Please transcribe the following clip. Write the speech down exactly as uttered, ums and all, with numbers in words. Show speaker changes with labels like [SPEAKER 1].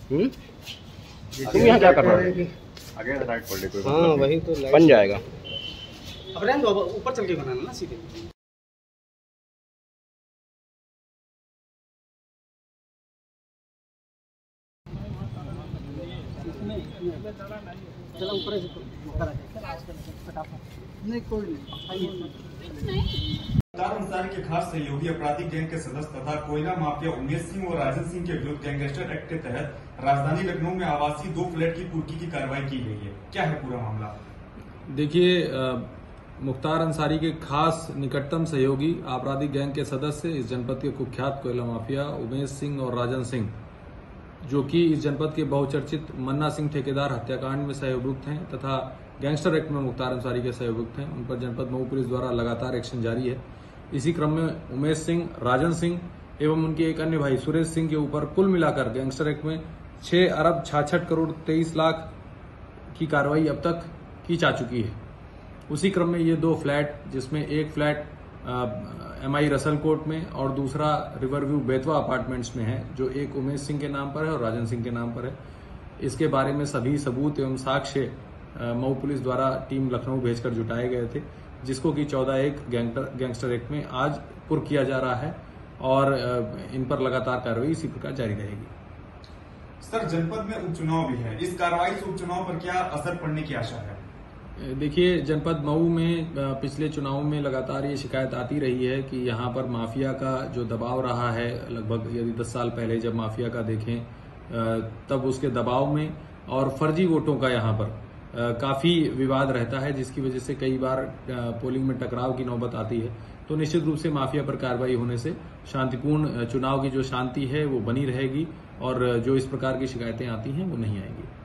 [SPEAKER 1] हम्म तुम यहाँ क्या कर रहे हो?
[SPEAKER 2] आगे राइट पलटे कोई
[SPEAKER 1] हाँ वही तो बन जाएगा।
[SPEAKER 3] अब ऊपर चल के बनाना ना सीधे। चलो ऊपर नहीं कोई नहीं।
[SPEAKER 4] मुख्तार अंसारी के खास सहयोगी आपराधिक गैंग के सदस्य तथा कोयला माफिया उमेश सिंह और राजन सिंह के विरुद्ध गैंगस्टर एक्ट के तहत राजधानी लखनऊ में आवासीय दो फ्लैट की कुर्की की कार्रवाई की गई है। क्या है पूरा मामला?
[SPEAKER 5] देखिए, मुख्तार अंसारी के खास निकटतम सहयोगी आपराधिक गैंग के सदस्य इस जनपद के कुख्यात कोयला माफिया उमेश सिंह और राजन सिंह, जो कि इस जनपद के बहुचर्चित मन्ना सिंह ठेकेदार हत्याकांड में सहयोगयुक्त हैं तथा गैंगस्टर एक्ट में मुख्तार अंसारी के सहयोगयुक्त हैं, उन पर जनपद मऊ पुलिस द्वारा लगातार एक्शन जारी है। इसी क्रम में उमेश सिंह, राजन सिंह एवं उनके एक अन्य भाई सुरेश सिंह के ऊपर कुल मिलाकर गैंगस्टर एक्ट में छह अरब छाछठ करोड़ तेईस लाख की कार्रवाई अब तक की जा चुकी है। उसी क्रम में ये दो फ्लैट, जिसमें एक flat M I Russell court में और दूसरा रिवरव्यू बेतवा अपार्टमेंट्स में है, जो एक उमेश सिंह के नाम पर है और राजन सिंह के नाम पर है। इसके बारे में सभी सबूत एवं साक्ष्य मऊ पुलिस द्वारा टीम लखनऊ भेजकर जुटाए गए थे, जिसको कि चौदह एक गैंगस्टर एक्ट में आज पुर किया जा रहा है और इन पर लगातार कार्रवाई इसी प्रकार जारी रहेगी।
[SPEAKER 4] सर, जनपद में उपचुनाव भी है, इस कार्रवाई से उपचुनाव पर क्या असर पड़ने की आशा है?
[SPEAKER 5] देखिए, जनपद मऊ में पिछले चुनाव में लगातार ये शिकायत आती रही है कि यहाँ पर माफिया का जो दबाव रहा है, लगभग यदि दस साल पहले जब माफिया का देखें तब उसके दबाव में और फर्जी वोटों का यहाँ पर काफी विवाद रहता है, जिसकी वजह से कई बार पोलिंग में टकराव की नौबत आती है। तो निश्चित रूप से माफिया पर कार्रवाई होने से शांतिपूर्ण चुनाव की जो शांति है वो बनी रहेगी और जो इस प्रकार की शिकायतें आती हैं वो नहीं आएंगी।